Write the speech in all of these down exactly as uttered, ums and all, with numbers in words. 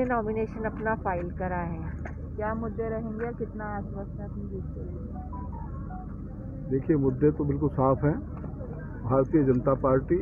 Nomination अपना file करा है। क्या मुद्दे रहेंगे और कितना आश्वस्त है अपनी जीत को लेकर? देखिए, मुद्दे तो बिल्कुल साफ हैं। भारतीय जनता पार्टी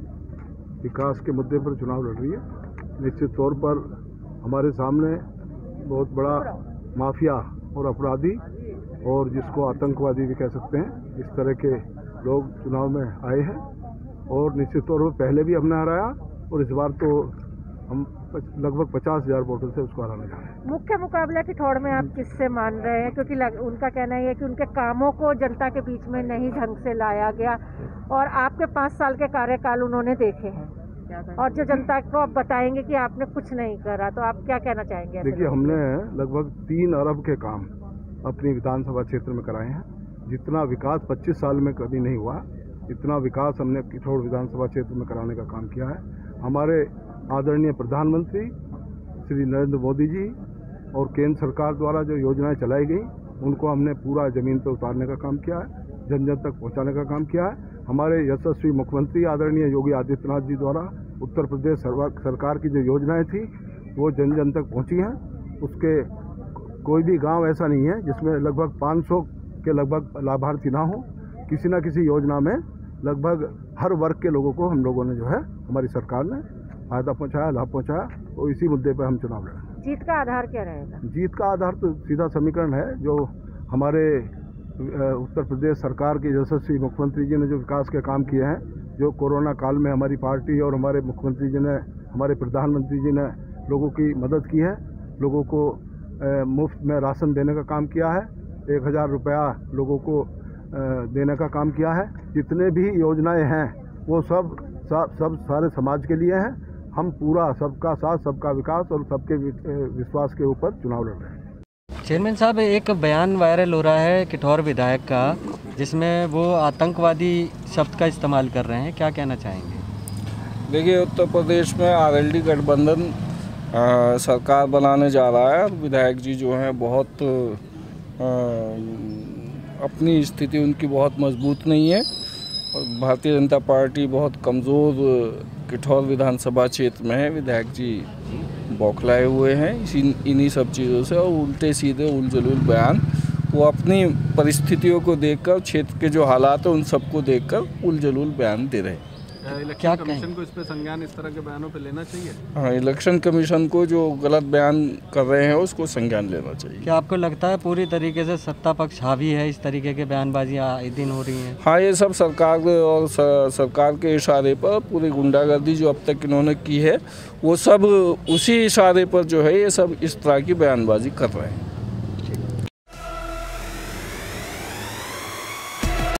विकास के मुद्दे पर चुनाव लड़ रही है। निश्चित तौर पर हमारे सामने बहुत बड़ा माफिया और अपराधी, और जिसको आतंकवादी भी कह सकते हैं, इस तरह के लोग चुनाव में आए हैं और निश्चित तौर पर पहले भी हमने हराया और इस बार तो हम लगभग पचास हजार वोटों से उसको हराने जा रहे हैं। मुख्य मुकाबला किठौड़ में आप किससे मान रहे हैं? क्योंकि लग, उनका कहना है कि उनके कामों को जनता के बीच में नहीं ढंग से लाया गया और आपके पांच साल के कार्यकाल उन्होंने देखे हैं और जो जनता को आप बताएंगे कि आपने कुछ नहीं करा, तो आप क्या कहना चाहेंगे? देखिए, हमने लगभग तीन अरब के काम अपनी विधानसभा क्षेत्र में कराए हैं। जितना विकास पच्चीस साल में कभी नहीं हुआ, इतना विकास हमने किठौड़ विधानसभा क्षेत्र में कराने का काम किया है। हमारे आदरणीय प्रधानमंत्री श्री नरेंद्र मोदी जी और केंद्र सरकार द्वारा जो योजनाएं चलाई गई, उनको हमने पूरा ज़मीन पर उतारने का काम किया है, जन जन तक पहुंचाने का काम किया है। हमारे यशस्वी मुख्यमंत्री आदरणीय योगी आदित्यनाथ जी द्वारा उत्तर प्रदेश सरकार की जो योजनाएं थी वो जन जन तक पहुंची हैं। उसके कोई भी गांव ऐसा नहीं है जिसमें लगभग पाँच सौ के लगभग लाभार्थी ना हो। किसी न किसी योजना में लगभग हर वर्ग के लोगों को हम लोगों ने जो है, हमारी सरकार ने फायदा पहुंचाया, लाभ पहुंचाया। तो इसी मुद्दे पर हम चुनाव लड़ेंगे। जीत का आधार क्या रहेगा? जीत का आधार तो सीधा समीकरण है, जो हमारे उत्तर प्रदेश सरकार के यशस्वी मुख्यमंत्री जी ने जो विकास के काम किए हैं, जो कोरोना काल में हमारी पार्टी और हमारे मुख्यमंत्री जी ने, हमारे प्रधानमंत्री जी ने लोगों की मदद की है, लोगों को मुफ्त में राशन देने का काम किया है, एक हज़ार रुपया लोगों को देने का काम किया है। जितने भी योजनाएं हैं वो सब सब, सब सारे समाज के लिए हैं। हम पूरा सबका साथ, सबका विकास और सबके विश्वास के ऊपर चुनाव लड़ रहे हैं। चेयरमैन साहब, एक बयान वायरल हो रहा है किठौर विधायक का, जिसमें वो आतंकवादी शब्द का इस्तेमाल कर रहे हैं, क्या कहना चाहेंगे? देखिए, उत्तर प्रदेश में आरएलडी गठबंधन आ, सरकार बनाने जा रहा है और विधायक जी जो हैं बहुत आ, अपनी स्थिति उनकी बहुत मजबूत नहीं है और भारतीय जनता पार्टी बहुत कमज़ोर किठौर विधानसभा क्षेत्र में है। विधायक जी बौखलाए हुए हैं इसी इन्हीं सब चीज़ों से, और उल्टे सीधे उलझुल बयान वो अपनी परिस्थितियों को देखकर, क्षेत्र के जो हालात हैं उन सबको देखकर उलझुल बयान दे रहे हैं। इलेक्शन कमीशन को इस पे संज्ञान इस तरह के बयानों पे लेना चाहिए? हाँ, इलेक्शन कमीशन को जो गलत बयान कर रहे हैं उसको संज्ञान लेना चाहिए। क्या आपको लगता है पूरी तरीके से सत्ता पक्ष हावी है, इस तरीके के बयानबाजियाँ आए दिन हो रही हैं? हाँ, ये सब सरकार और सरकार के इशारे पर पूरी गुंडागर्दी जो अब तक इन्होंने की है, वो सब उसी इशारे पर जो है ये सब इस तरह की बयानबाजी कर रहे हैं।